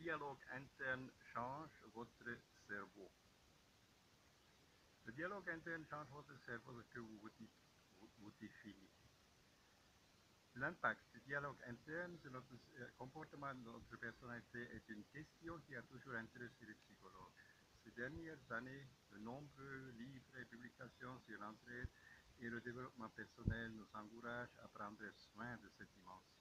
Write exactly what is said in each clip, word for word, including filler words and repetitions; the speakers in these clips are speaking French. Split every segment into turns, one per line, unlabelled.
dialogue interne change votre cerveau? Le dialogue interne change votre cerveau, ce que vous vous, dites, vous, vous définissez. L'impact du dialogue interne sur notre comportement de notre personnalité est une question qui a toujours intéressé les psychologues. Ces dernières années, de nombreux livres et publications sur l'entraide et le développement personnel nous encouragent à prendre soin de cette dimension.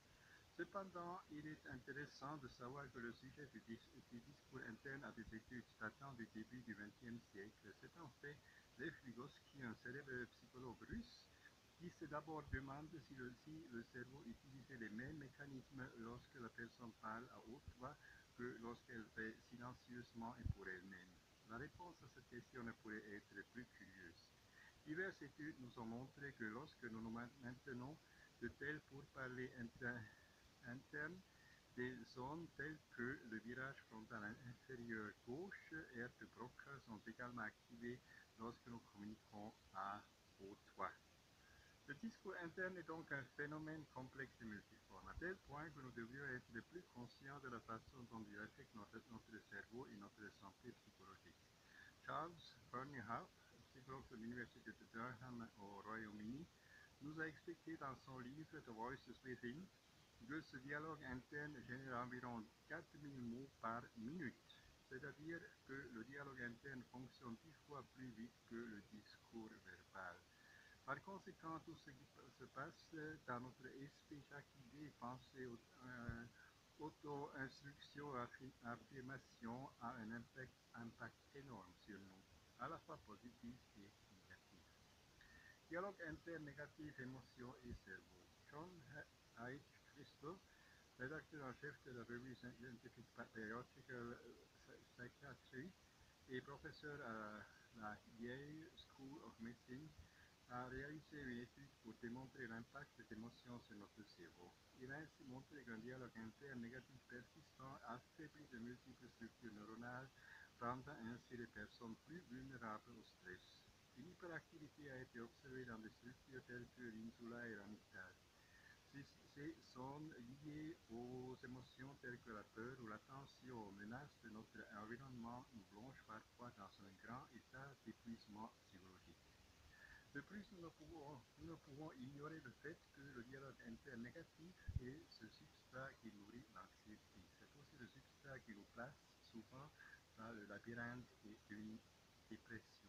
Cependant, il est intéressant de savoir que le sujet du, dis du discours interne a des études datant du début du vingtième siècle. C'est en fait Lev Vygotsky, un célèbre psychologue russe, qui se d'abord demande si le, si le cerveau utilisait les mêmes mécanismes lorsque la personne parle à haute voix que lorsqu'elle fait silencieusement et pour elle-même. La réponse à cette question ne pourrait être plus curieuse. Diverses études nous ont montré que lorsque nous nous maintenons de tels pourparlers internes, des zones telles que le virage frontal inférieur gauche et Herbst Broca sont également activées lorsque nous communiquons à haute voix. Le discours interne est donc un phénomène complexe et multiforme, à tel point que nous devrions être plus conscients de la façon dont il affecte notre, notre cerveau et notre santé psychologique. Charles Fernyhough, psychologue de l'université de Durham au Royaume-Uni, nous a expliqué dans son livre The Voices Within que ce dialogue interne génère environ quatre mille mots par minute, c'est-à-dire que le dialogue interne fonctionne dix fois plus vite que le discours verbal. Par conséquent, tout ce qui se passe dans notre esprit, chaque idée, pensée, euh, auto-instruction, affirmation a un impact, impact énorme sur nous, à la fois positif et négatif. Dialogue interne négatif, émotion et cerveau. John H. Crystal, rédacteur en chef de la revue Scientific Periodical Psychiatry et professeur à la Yale School of Medicine, a réalisé une étude pour démontrer l'impact des émotions sur notre cerveau. Il a ainsi montré qu'un dialogue interne négatif persistant affaiblit de multiples structures neuronales, rendant ainsi les personnes plus vulnérables au stress. Une hyperactivité a été observée dans des structures telles que l'insula et l'amygdale. Ces zones liées aux émotions telles que la peur ou l'attention aux menaces de notre environnement nous plongent parfois dans un grand état d'épuisement psychologique. De plus, nous ne, pouvons, nous ne pouvons ignorer le fait que le dialogue interne négatif est ce substrat qui nourrit l'anxiété. C'est aussi le substrat qui nous place souvent dans le labyrinthe d'une dépression.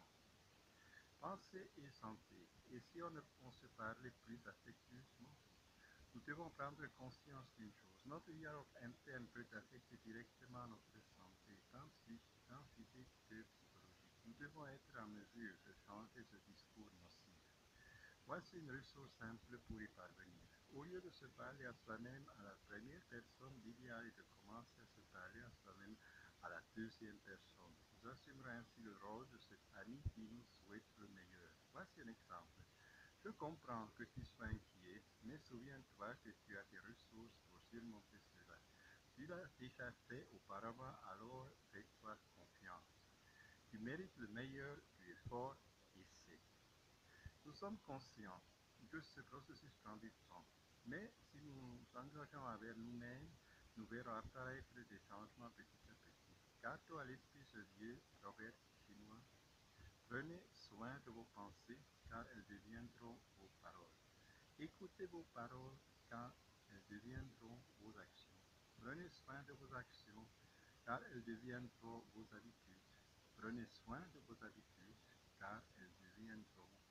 Pensée et santé. Et si on, on se parlait plus affectueusement, nous devons prendre conscience d'une chose. Notre dialogue interne peut affecter directement notre santé, tant physique que psychologique. Nous devons être en mesure de changer ce discours nocif. Voici une ressource simple pour y parvenir. Au lieu de se parler à soi-même à la première personne, l'idéal est de commencer à se parler à soi-même à la deuxième personne. Nous assumerons ainsi le rôle de cet ami qui nous souhaite le meilleur. Voici un exemple. Je comprends que tu sois inquiet, mais souviens-toi que tu as des ressources pour surmonter cela. Tu l'as déjà fait auparavant, alors fais-toi confiance. Tu mérites le meilleur, tu es fort, essaie. Nous sommes conscients que ce processus prend du temps, mais si nous nous engageons envers nous-mêmes, nous verrons apparaître des changements petit à petit. Garde à l'esprit ce vieux Robert Chinois. Prenez soin de vos pensées, car elles deviendront vos paroles. Écoutez vos paroles, car elles deviendront vos actions. Prenez soin de vos actions, car elles deviendront vos habitudes. Prenez soin de vos habitudes, car elles deviendront